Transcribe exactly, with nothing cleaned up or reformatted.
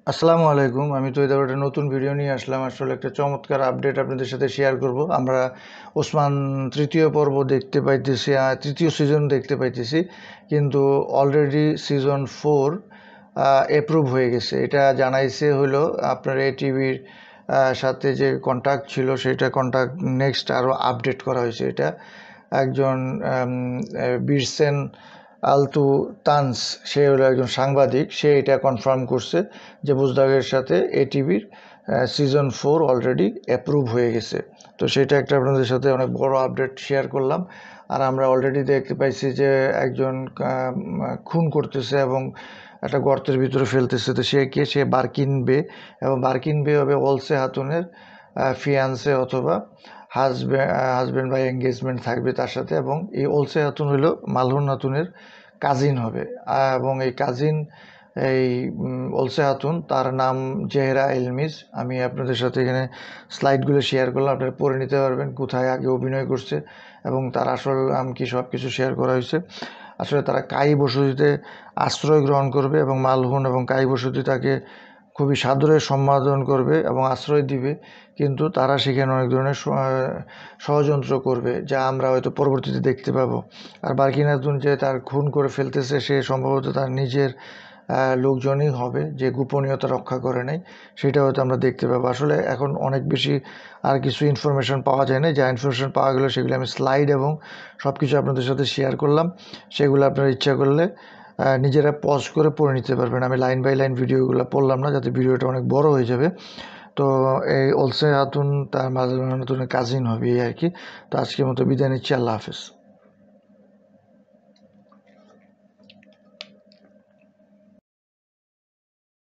আসসালামু আলাইকুম। আমি তো এবার একটা নতুন ভিডিও নিয়ে আসলাম। আসলে একটা চমৎকার আপডেট আপনাদের সাথে শেয়ার করব। আমরা ওসমান তৃতীয় পর্ব দেখতে পাইতেছি, তৃতীয় সিজন দেখতে পাইতেছি, কিন্তু অলরেডি সিজন ফোর অ্যাপ্রুভ হয়ে গেছে। এটা জানাইছে হলো আপনার এ টিভির সাথে যে কন্ট্যাক্ট ছিল, সেটা কন্ট্যাক্ট নেক্সট আরও আপডেট করা হয়েছে। এটা একজন বীরসেন আলতু তানস, সে হলো একজন সাংবাদিক, সে এটা কনফার্ম করছে যে বুজদাগের সাথে এটিভির সিজন ফোর অলরেডি অ্যাপ্রুভ হয়ে গেছে। তো সেটা একটা আপনাদের সাথে অনেক বড় আপডেট শেয়ার করলাম। আর আমরা অলরেডি দেখতে পাইছি যে একজন খুন করতেছে এবং একটা গর্তের ভিতরে ফেলতেছে। তো সে কে? সে বার্কিন বে, এবং বার্কিন বে হবে অলসে হাতুনের ফিয়ান্সে অথবা হাজব্যান্ড হাজব্যান্ড বা এঙ্গেজমেন্ট থাকবে তার সাথে। এবং এই অলসে হাতুন হলো মালহুন হাতুনের কাজিন হবে, এবং এই কাজিন এই অলসে হাতুন, তার নাম জেহরা এলমিজ। আমি আপনাদের সাথে এখানে স্লাইডগুলো শেয়ার করলাম, আপনারা পড়ে নিতে পারবেন কোথায় আগে অভিনয় করছে এবং তার আসল নাম কি, সব কিছু শেয়ার করা হয়েছে। আসলে তারা কায়ি বসতিতে আশ্রয় গ্রহণ করবে এবং মালহুন এবং কায়ি বসতি তাকে খুবই সাদরে সম্বোধন করবে এবং আশ্রয় দিবে, কিন্তু তারা সেখানে অনেক ধরনের ষড়যন্ত্র করবে, যা আমরা হয়তো পরবর্তীতে দেখতে পাবো। আর বার্কিন হাতুন যে তার খুন করে ফেলতেছে, সে সম্ভবত তার নিজের লোকজনই হবে যে গোপনীয়তা রক্ষা করে নাই, সেটা হয়তো আমরা দেখতে পাবো। আসলে এখন অনেক বেশি আর কিছু ইনফরমেশন পাওয়া যায় না। যা ইনফরমেশন পাওয়া গেলো সেগুলো আমি স্লাইড এবং সব কিছু আপনাদের সাথে শেয়ার করলাম। সেগুলো আপনারা ইচ্ছা করলে নিজেরা পজ করে পড়ে নিতে পারবেন। আমি লাইন বাই লাইন ভিডিওগুলো পড়লাম না, যাতে ভিডিওটা অনেক বড় হয়ে যাবে। তো এই অলসে হাতুন তার মাঝে হাতুনের কাজিন হবে, এই আর কি। তো আজকের মতো বিদায় নিচ্ছি। আল্লাহ হাফেজ।